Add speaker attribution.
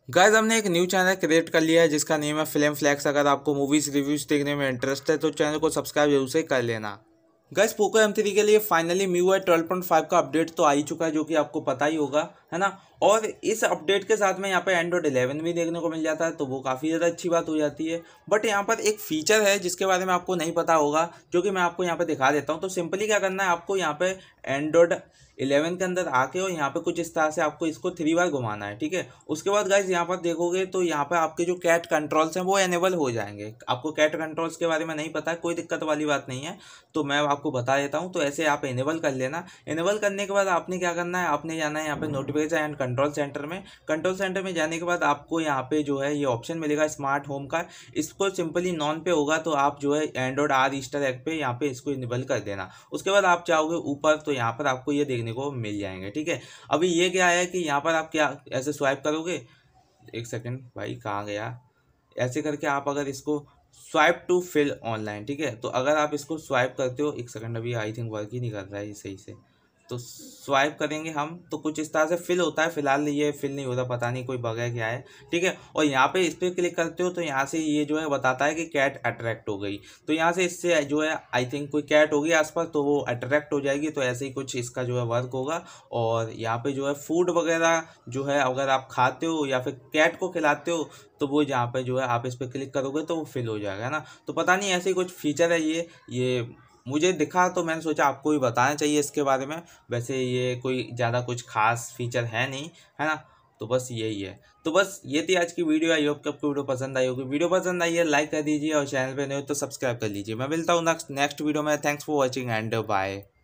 Speaker 1: Guys हमने एक new channel create कर लिया है जिसका नेम है फिल्म फ्लैक्स। अगर आपको मूवीज रिव्यूज देखने में इंटरेस्ट है तो चैनल को सब्सक्राइब जरूर से कर लेना। गाइस पोको M3 के लिए फाइनली MIUI 12.5 का अपडेट तो आ ही चुका है, जो कि आपको पता ही होगा, है ना। और इस अपडेट के साथ में यहाँ पे एंड्रॉइड 11 भी देखने को मिल जाता है, तो वो काफ़ी ज़्यादा अच्छी बात हो जाती है। बट यहाँ पर एक फीचर है जिसके बारे में आपको नहीं पता होगा, जो कि मैं आपको यहाँ पे दिखा देता हूँ। तो सिंपली क्या करना है, आपको यहाँ पे एंड्रॉइड 11 के अंदर आके और यहाँ पे कुछ इस तरह से आपको इसको 3 बार घुमाना है, ठीक है। उसके बाद गाइज यहाँ पर देखोगे तो यहाँ पे आपके जो कैट कंट्रोल्स हैं वो एनेबल हो जाएंगे। आपको कैट कंट्रोल्स के बारे में नहीं पता है, कोई दिक्कत वाली बात नहीं है, तो मैं आपको बता देता हूँ। तो ऐसे आप इनेबल कर लेना। इनेबल करने के बाद आपने क्या करना है, आपने जाना है यहाँ पे नोटिफिकेशन एंड कंट्रोल सेंटर में। कंट्रोल सेंटर में जाने के बाद आपको यहाँ पे जो है ये ऑप्शन मिलेगा स्मार्ट होम का। इसको सिंपली नॉन पे होगा तो आप जो है एंड्रॉइड R ईस्टर एग पे यहाँ पे इसको इनेबल कर देना। उसके बाद आप चाहोगे ऊपर तो यहाँ पर आपको ये देखने को मिल जाएंगे, ठीक है। अभी ये क्या है कि यहाँ पर आप क्या ऐसे स्वाइप करोगे, एक सेकेंड भाई कहाँ गया, ऐसे करके आप अगर इसको स्वाइप टू फिल ऑनलाइन, ठीक है। तो अगर आप इसको स्वाइप करते हो, एक सेकंड अभी आई थिंक वर्क ही नहीं कर रहा है ये सही से। तो स्वाइप करेंगे हम तो कुछ इस तरह से फिल होता है। फिलहाल ये फिल नहीं होता, पता नहीं कोई बग है क्या है, ठीक है। और यहाँ पे इस पर क्लिक करते हो तो यहाँ से ये जो है बताता है कि कैट अट्रैक्ट हो गई। तो यहाँ से इससे जो है आई थिंक कोई कैट होगी आसपास तो वो अट्रैक्ट हो जाएगी। तो ऐसे ही कुछ इसका जो है वर्क होगा। और यहाँ पे जो है फूड वगैरह जो है अगर आप खाते हो या फिर कैट को खिलाते हो तो वो जहाँ पे जो है आप इस पर क्लिक करोगे तो वो फिल हो जाएगा ना। तो पता नहीं ऐसे ही कुछ फीचर है ये मुझे दिखा तो मैंने सोचा आपको भी बताना चाहिए इसके बारे में। वैसे ये कोई ज़्यादा कुछ खास फीचर है नहीं, है ना। तो बस यही है। तो बस ये थी आज की वीडियो। आई होप कि आपको वीडियो पसंद आई होगी। वीडियो पसंद आई है लाइक कर दीजिए और चैनल पे नहीं हो तो सब्सक्राइब कर लीजिए। मैं मिलता हूँ नेक्स्ट वीडियो में। Thanks for watching and bye.